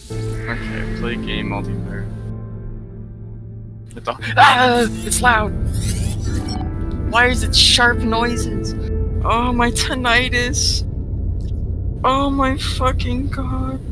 Okay, play game multiplayer. It's loud! Why is it sharp noises? Oh, my tinnitus! Oh my fucking god.